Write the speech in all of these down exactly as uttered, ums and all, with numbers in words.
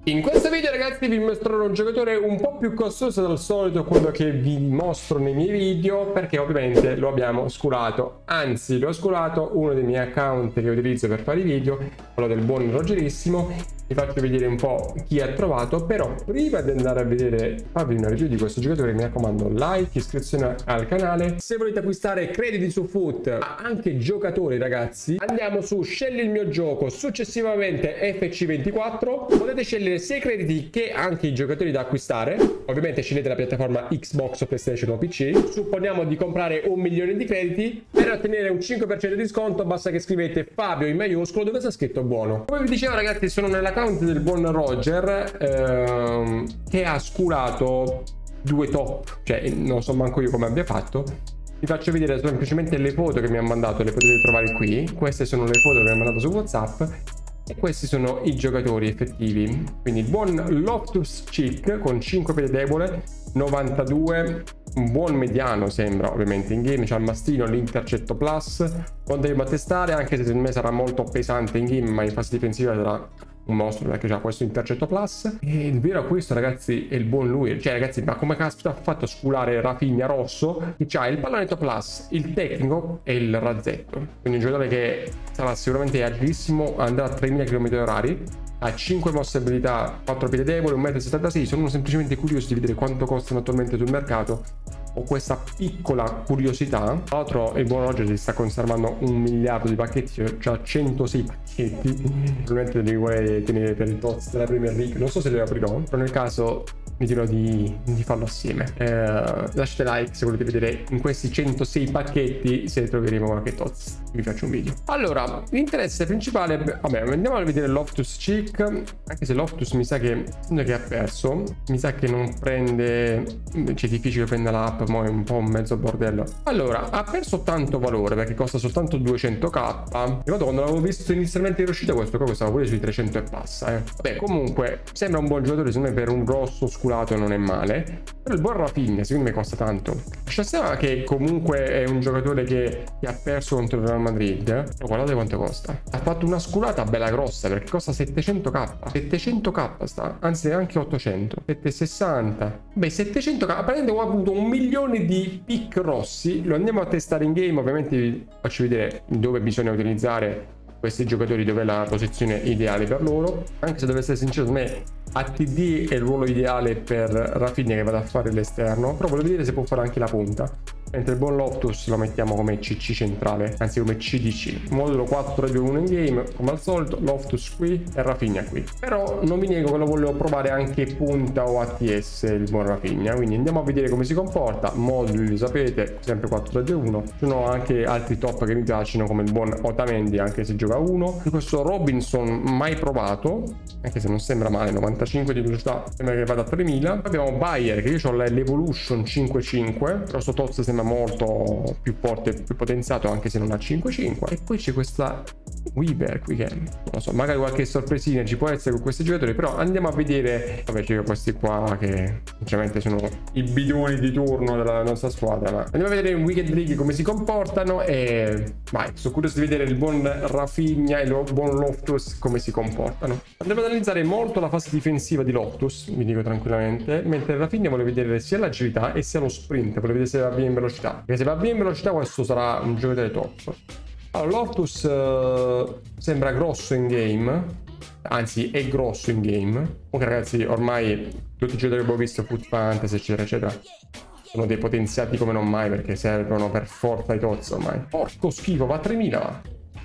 In questo video ragazzi vi mostrerò un giocatore un po' più costoso del solito, quello che vi mostro nei miei video, perché ovviamente lo abbiamo sculato, anzi l'ho sculato uno dei miei account che utilizzo per fare i video, quello del buon Rogerissimo. Vi faccio vedere un po' chi ha trovato, però prima di andare a vedere, farvi una review di questo giocatore, mi raccomando like, iscrizione al canale. Se volete acquistare crediti su Foot, ma anche giocatori ragazzi, andiamo su scegli il mio gioco, successivamente F C ventiquattro, potete scegliere sia i crediti che anche i giocatori da acquistare. Ovviamente scegliete la piattaforma Xbox o PlayStation o P C. Supponiamo di comprare un milione di crediti, per ottenere un cinque per cento di sconto basta che scrivete Fabio in maiuscolo dove sta scritto buono. Come vi dicevo ragazzi, sono nella del buon Roger ehm, che ha sculato due top, cioè non so manco io come abbia fatto. Vi faccio vedere semplicemente le foto che mi ha mandato, le potete trovare qui. Queste sono le foto che mi ha mandato su WhatsApp e questi sono i giocatori effettivi. Quindi il buon Loftus-Cheek con cinque piede debole, novantadue, un buon mediano sembra ovviamente in game, c'ha il mastino, l'intercetto plus, conteremo a testare, anche se secondo me sarà molto pesante in game, ma in fase difensiva sarà un mostro perché c'ha questo intercetto plus. E il vero acquisto ragazzi è il buon lui, cioè ragazzi, ma come caspita ha fatto a sculare Rafinha rosso, che c'ha il pallonetto plus, il tecnico e il razzetto, quindi un giocatore che sarà sicuramente agilissimo, andrà a tremila chilometri orari, ha cinque mosse abilità, quattro piede debole, un metro e settantasei. Sono semplicemente curioso di vedere quanto costano attualmente sul mercato. Ho questa piccola curiosità. Tra l'altro il buon Roger si sta conservando un miliardo di pacchetti, cioè centosei pacchetti. Probabilmente li vuole tenere per il toz della Premier League, non so se li aprirò, però nel caso mi dirò di, di farlo assieme. Eh, lasciate like se volete vedere in questi centosei pacchetti se troveremo qualche toz, vi faccio un video. Allora, l'interesse principale, vabbè, andiamo a vedere Loftus-Cheek, anche se Loftus mi sa che, che ha perso, mi sa che non prende, c'è difficile che prenda l'app, ma è un po' un mezzo bordello. Allora, ha perso tanto valore perché costa soltanto duecento k. Ricordo quando l'avevo visto inizialmente in uscita questo qua costava pure sui trecento e passa, eh. Vabbè, comunque sembra un buon giocatore, secondo me per un grosso sculato non è male, però il buon Rafinha secondo me costa tanto. Lascia che comunque è un giocatore che, che ha perso contro il Real Madrid, però guardate quanto costa. Ha fatto una sculata bella grossa perché costa settecento k, settecento k sta, anzi anche ottocento, settecentosessanta. Beh, settecento k, praticamente ho avuto un milione di pick rossi. Lo andiamo a testare in game, ovviamente vi faccio vedere dove bisogna utilizzare questi giocatori, dove è la posizione ideale per loro. Anche se devo essere sincero, secondo me A T D è il ruolo ideale per Rafinha che vada a fare l'esterno, però volevo vedere se può fare anche la punta, mentre il buon Loftus lo mettiamo come C C centrale, anzi come C D C. Modulo quattro tre due uno in game come al solito, Loftus qui e Rafinha qui. Però non vi nego che lo volevo provare anche punta o A T S il buon Rafinha, quindi andiamo a vedere come si comporta. Moduli li sapete, sempre quattro tre due uno. Ci sono anche altri top che mi piacciono come il buon Otamendi, anche se gioca uno. Di questo Robinson mai provato, anche se non sembra male, novantacinque di velocità, sembra che vada a tremila. Abbiamo Bayer che io ho l'Evolution cinque cinque, però sto Toz sembra molto più forte, più potenziato, anche se non ha cinque cinque. E poi c'è questa Weaver qui che non lo so, magari qualche sorpresina ci può essere con questi giocatori, però andiamo a vedere. Vabbè, c'è questi qua che sinceramente sono i bidoni di turno della nostra squadra, ma andiamo a vedere in Weekend League come si comportano e vai, sono curioso di vedere il buon Rafinha e il buon Loftus come si comportano. Andiamo ad analizzare molto la fase difensiva di Loftus, vi dico tranquillamente, mentre Rafinha vuole vedere sia l'agilità e sia lo sprint, vuole vedere se va bene in velocità, perché se va bene in velocità questo sarà un giocatore top. Allora, Loftus uh, sembra grosso in game, anzi è grosso in game. Comunque ragazzi, ormai tutti i giocatori che abbiamo visto, Foot Fantasy eccetera eccetera, sono dei potenziati come non mai, perché servono per forza i Toz ormai. Porco schifo, va a tremila, va.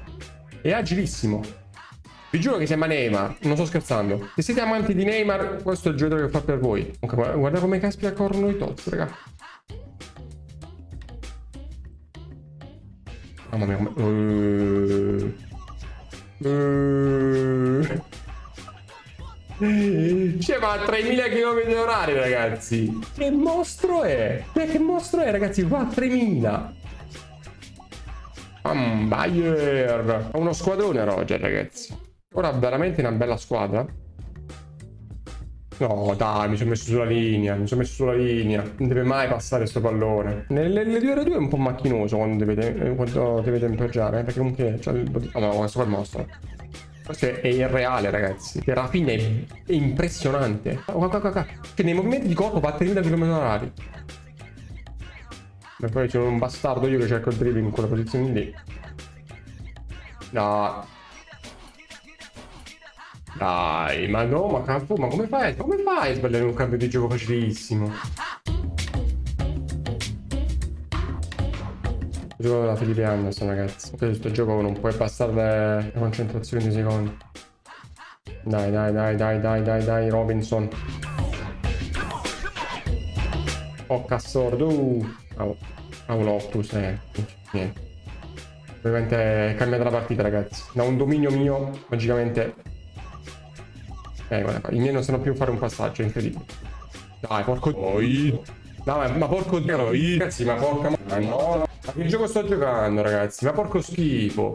È agilissimo. Vi giuro che sembra Neymar, non sto scherzando. Se siete amanti di Neymar, questo è il giocatore che fa per voi. Comunque, guarda come caspita corrono i Toz, raga. Mamma mia, come... Uh... Uh... Cioè, va a tremila chilometri orari, ragazzi. Che mostro è? Che mostro è, ragazzi? Va a tremila. Um, Bayer. Ha uno squadrone, Roger, ragazzi. Ora veramente una bella squadra. No, dai, mi sono messo sulla linea, mi sono messo sulla linea. Non deve mai passare sto pallone. Nelle due ore due è un po' macchinoso quando deve, quando deve tempeggiare, eh, perché comunque c'è il body... Oh, no, questo qua è il mostro. Questo è, è irreale, ragazzi. Che Rafinha è, è impressionante. Qua, qua, qua, qua. Che nei movimenti di corpo va a tremila chilometri orari. E poi c'è un bastardo io che cerco il dribbling in quella posizione lì. No. Dai, ma no, ma campo, ma come fai? Come fai a sbagliare un cambio di gioco facilissimo? Gioco della Felipe Anderson, ragazzi. Questo gioco non puoi passare la concentrazione di secondi. Dai, dai, dai, dai, dai, dai, dai, Robinson. Oh, Cassordo. Uh. Oh, oh, Loftus, eh. Niente. Ovviamente è cambiata la partita, ragazzi. Da un dominio mio, magicamente... Eh, guarda, i miei non sanno più fare un passaggio, è incredibile. Dai, porco... Oi. Dai, ma porco dio, ragazzi, ma porca... Ma no, ma che gioco sto giocando, ragazzi? Ma porco schifo.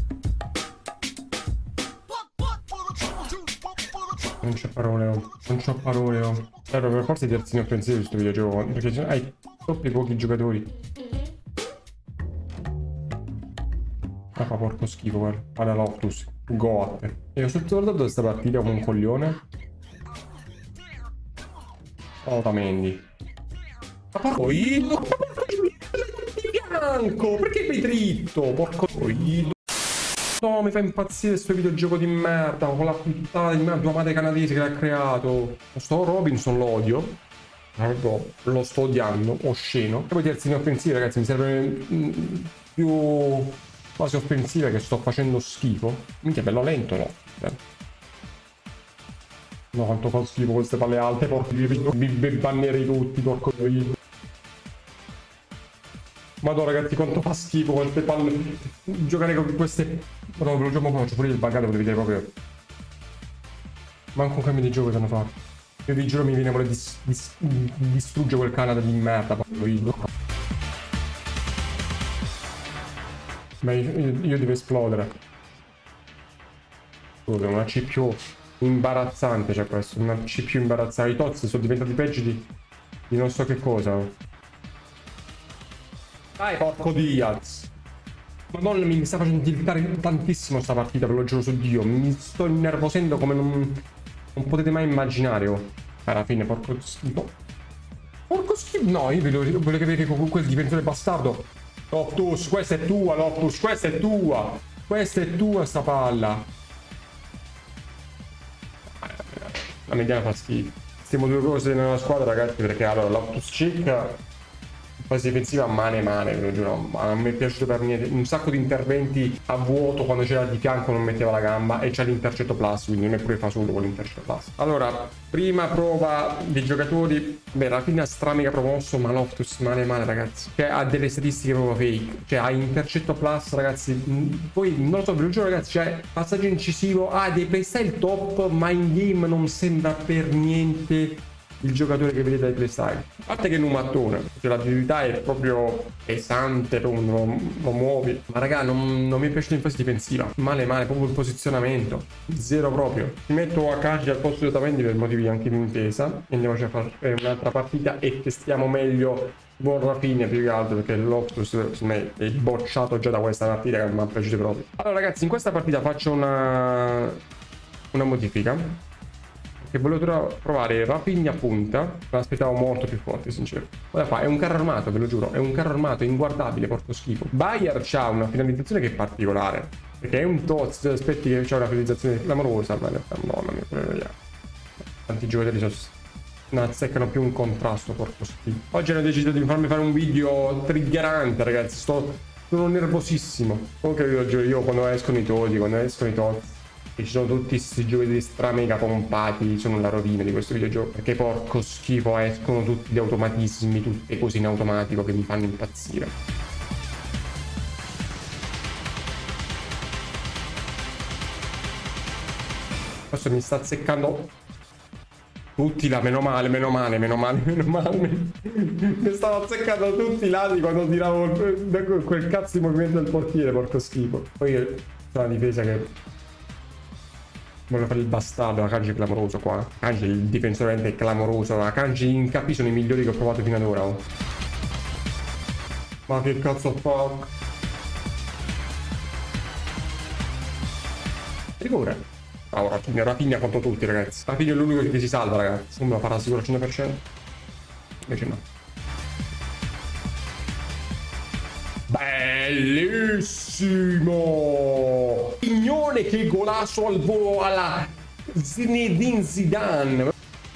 Non c'ho parole, oh. Non c'ho parole, oh. Serve per forza i terzini offensivi questo videogioco, perché hai troppi pochi giocatori. Ah, fa porco schifo, guarda. Guarda Loftus. Goat. E ho sottovalutato questa partita come un coglione. Oh, Tamendi. Ma porco Ido! Bianco! Perché sei dritto? Porco Ido! No, mi fa impazzire questo videogioco di merda con la puttana di merda, tua madre canadese che l'ha creato. Sto Robinson lo odio. Lo sto odiando, osceno. E poi terzini offensivi, ragazzi, mi serve più fase offensiva che sto facendo schifo. Minchia, bello lento, no? No, quanto fa schifo queste palle alte, porco vi banneri tutti, porco io. Madonna, ragazzi, quanto fa schifo queste palle. Giocare con queste... Madonna, ve lo gioco, faccio pure il buggato, potete vedere proprio. Manco un cambio di gioco che hanno fatto. Io vi giuro mi viene a voler dis dis distruggere quel Canada di merda, porco io. Ma io, io devo esplodere. Scusa, una C più imbarazzante c'è questo, una C più imbarazzante. I Tots sono diventati peggio di, di non so che cosa. Dai, porco Diaz. Madonna, mi sta facendo tiltare tantissimo sta partita, ve lo giuro su Dio. Mi sto innervosendo come non, non potete mai immaginare, oh. Alla fine, porco schifo. Porco schifo. No, io voglio, voglio capire che con quel difensore bastardo. Loftus, questa è tua, Loftus, questa è tua. Questa è tua sta palla. La mediana fa schifo. Stiamo due cose nella squadra, ragazzi, perché allora Loftus Cheek fase difensiva male male, ve lo giuro, ma non mi è piaciuto per niente. Un sacco di interventi a vuoto, quando c'era di fianco non metteva la gamba, e c'è l'intercetto plus, quindi non è pure fasulo con l'intercetto plus. Allora, prima prova dei giocatori, beh, alla fine ha stramica promosso, ma Loftus male male, ragazzi. Cioè ha delle statistiche proprio fake, cioè ha intercetto plus, ragazzi. Poi non lo so, ve lo giuro, ragazzi, cioè passaggio incisivo, ha dei playstyle top, ma in game non sembra per niente il giocatore che vedete dai playstyle. A parte che è un mattone, cioè l'abilità è proprio pesante, lo, lo, lo muovi, ma raga non, non mi è piaciuto in fase difensiva, male male, proprio il posizionamento zero proprio. Ti metto Akanji al posto di Otamendi per motivi anche di intesa e andiamoci a fare un'altra partita e testiamo meglio buon Rafinha più che altro, perché Loftus secondo me è bocciato già da questa partita che non mi è piaciuto proprio. Allora ragazzi, in questa partita faccio una una modifica, che volevo provare Rafinha a punta, me l'aspettavo molto più forte, sincero. Guarda qua, è un carro armato, ve lo giuro, è un carro armato, inguardabile, porco schifo. Bayer c'ha una finalizzazione che è particolare, perché è un Tots, aspetti che c'ha una finalizzazione clamorosa, ma madonna mia, tanti giocatori sono... non azzeccano più un contrasto, porco schifo. Oggi hanno deciso di farmi fare un video triggerante, ragazzi, sto... sono nervosissimo. Comunque vi giuro, io quando escono i Toti, quando escono i Tots, e ci sono tutti questi giocatori stra mega pompati, sono la rovina di questo videogioco, perché porco schifo escono tutti gli automatismi, tutte cose in automatico che mi fanno impazzire. Questo mi sta azzeccando tutti là, meno male, meno male, meno male, meno male. Mi stavo azzeccando tutti i lati quando tiravo quel cazzo di movimento del portiere, porco schifo. Poi c'è una difesa che... voglio fare il bastardo. Akanji è clamoroso qua. Akanji il difensore è clamoroso. Akanji in K P sono i migliori che ho provato fino ad ora. Oh. Ma che cazzo fa? rigore. Ah, Rafinha, Rafinha contro tutti, ragazzi. Rafinha è l'unico che si salva, ragazzi. Non me la farà sicuro al cento per cento. Invece no. Bellissimo! Pignone che golasso al volo alla Zinedine Zidane.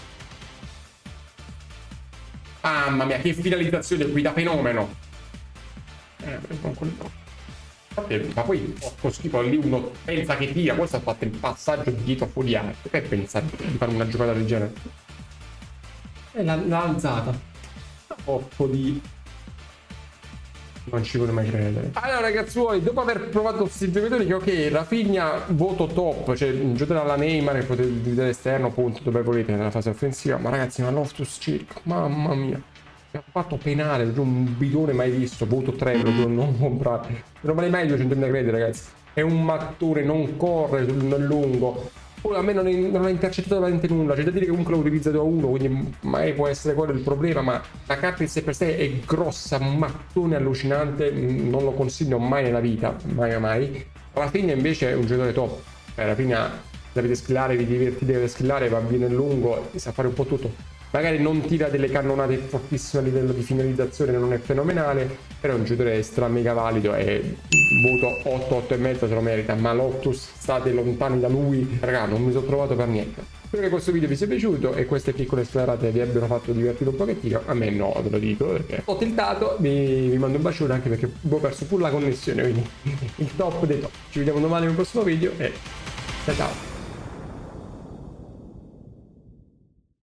Mamma mia, che finalizzazione qui da fenomeno. Eh, non quello. Ma poi porco schifo, lì uno pensa che tira, questo ha fatto il passaggio dietro fuori arte. Che pensa di fare una giocata del genere? E l'ha alzata. Troppo di... Non ci voglio mai credere. Allora ragazzuoli, dopo aver provato questi giocatori che ok, Rafinha voto top, cioè un giocatore alla Neymar, potete vedere esterno appunto dove volete nella fase offensiva, ma ragazzi, ma Loftus-Cheek, mamma mia. Mi ha fatto penare, un bidone mai visto, voto tre, lo non comprare. Non vale mai duecentomila crediti, ragazzi. È un mattone, non corre nel lungo. Poi a me non, è, non ha intercettato veramente nulla. C'è da dire che comunque l'ho utilizzato a uno, quindi mai può essere quello il problema. Ma la carta in sé per sé è grossa, un mattone allucinante. Non lo consiglio mai nella vita, mai mai. Rafinha invece è un giocatore top. Eh, Rafinha, dovete skillare, vi divertite a skillare, va bene in lungo, sa fare un po' tutto. Magari non tira delle cannonate fortissime a livello di finalizzazione, non è fenomenale, però è un giocatore stra mega valido e voto otto, otto e mezzo se lo merita. Ma Loftus, state lontani da lui, raga, non mi sono trovato per niente. Spero che questo video vi sia piaciuto e queste piccole sclerate vi abbiano fatto divertire un pochettino. A me no, ve lo dico, perché ho tiltato, vi, vi mando un bacione anche perché ho perso pure la connessione, quindi il top dei top. Ci vediamo domani nel prossimo video e ciao ciao.